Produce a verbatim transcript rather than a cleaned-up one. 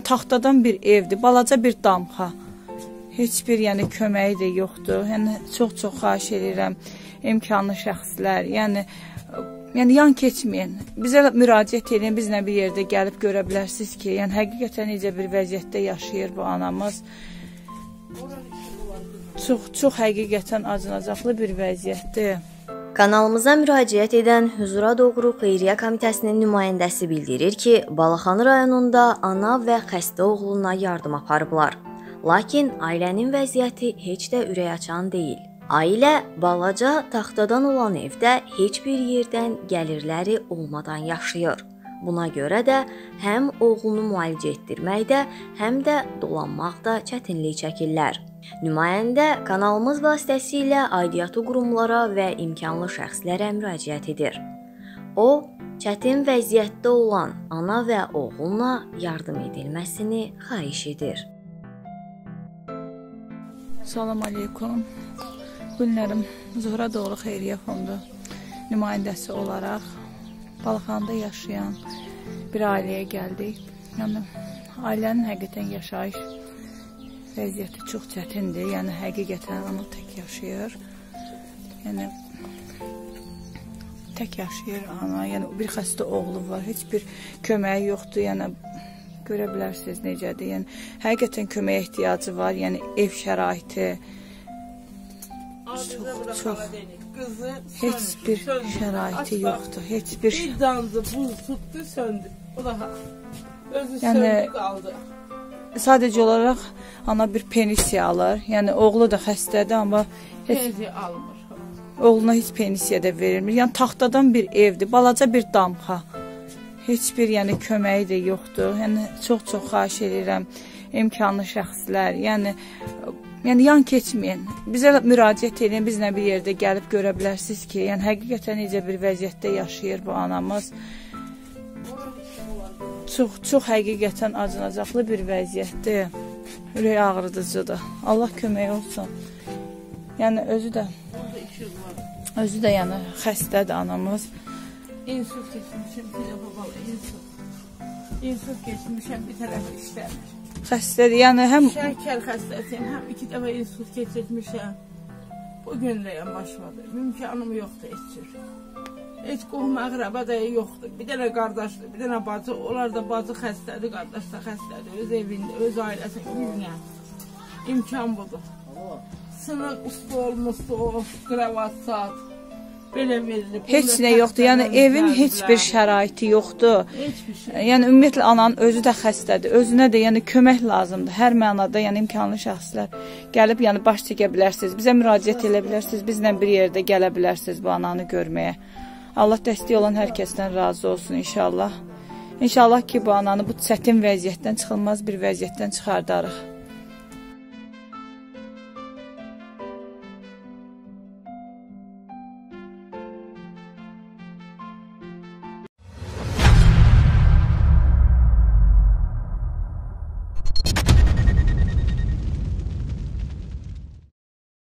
taxtadan bir evdir, balaca bir damxa. Heç bir yəni köməyi də yoxdur. Yəni çox-çox xahiş edirəm imkanlı şəxslər, yəni yəni yan keçməyin. Bizə müraciət edin, bizlə bir yerdə gəlib görə bilərsiniz ki, yəni həqiqətən necə bir vəziyyətdə yaşayır bu anamız. Çox çox həqiqətən acınacaqlı bir vəziyyətdir. Kanalımıza müraciət edən Huzura Doğru Xeyriyyə Komitəsinin nümayəndəsi bildirir ki, Balaxanı rayonunda ana və xəstə oğluna yardım aparıblar. Lakin ailənin vəziyyəti heç də ürəkaçan deyil. Ailə balaca taxtadan olan evdə heç bir yerdən gəlirləri olmadan yaşayır. Buna görə də həm oğlunu müalicə etdirməkdə, həm də dolanmaqda çətinlik çəkirlər. Nümayəndə kanalımız vasitəsilə aidiyyatı qurumlara və imkanlı şəxslərə müraciət edir. O, çətin vəziyyətdə olan ana və oğluna yardım edilməsini xahiş edir. Salam aleykum. Günlərim Zuhra Doğru Xeyriyyə Fondu nümayəndəsi olaraq Balaxanıda yaşayan bir ailəyə gəldik. Yəni, ailənin həqiqətən yaşayış vəziyyəti çox çətindir. Yəni, həqiqətən ana tək yaşayır. Yəni, tək yaşayır ana. Yəni, bir xəstə oğlu var. Heç bir köməyi yoxdur. Yəni, görə bilərsiniz necədir. Yəni, həqiqətən köməyə ehtiyacı var. Yəni, ev şəraiti çox, çox. Heç bir şəraiti yoxdur. Heç bir... Bir dandı, buz tutdu, söndü. O da özü söndü, qaldı. Sadəcə olaraq ana bir penisiya alır. Yəni, oğlu da xəstədir, amma penisiya almır. Oğluna heç penisiya da verilmir. Yəni, taxtadan bir evdir, balaca bir damxa. Heç bir yəni, köməyi də yoxdur. Yəni, çox-çox xahiş edirəm imkanlı şəxslər. Yəni, yəni yan keçməyin. Bizə müraciət edin, bizlə bir yerdə gəlib görə bilərsiniz ki, yəni həqiqətən necə bir vəziyyətdə yaşayır bu anamız. Çox, çox həqiqətən acınacaqlı bir vəziyyətdir. Ürək ağrıdıcıdır. Allah kömək olsun. Yəni özü də özü də yəni xəstədir anamız. İnsult keçmişəm, telefon insult. İnsult keçmişəm, bir tərəfi işləmir. Xəstədir, yəni həm... Şəkər xəstəsiyəm, həm iki dəfə insult keçirmişəm. Bugün də yan başmadır. Mümkünüm yoxdur heç cür. Heç qohum əqrəbə də yoxdur. Bir dənə qardaşdır, bir dənə bacı. Onlar da bacı xəstədir, qardaş da xəstədir. Öz evində, öz ailəsinin günə. İmkan budur. Sınıq usta olmuşdu o, qravat saat. Belə verilib. Heç nə yoxdur. Yəni evin heç bir şəraiti yoxdur. Heç bir şey. Yəni ümumiyyətlə ananın özü də xəstədir. Özünə də yəni kömək lazımdır. Hər mənada yəni imkanlı şəxslər gəlib yəni baş çəkə bilərsiniz. Bizə müraciət edə bilərsiniz. Bizlə bir yerdə gələ bilərsiniz bu ananı görməyə. Allah dəstək olan hər kəsdən razı olsun inşallah. İnşallah ki bu ananı bu çətin vəziyyətdən, çıxılmaz bir vəziyyətdən çıxardarıq.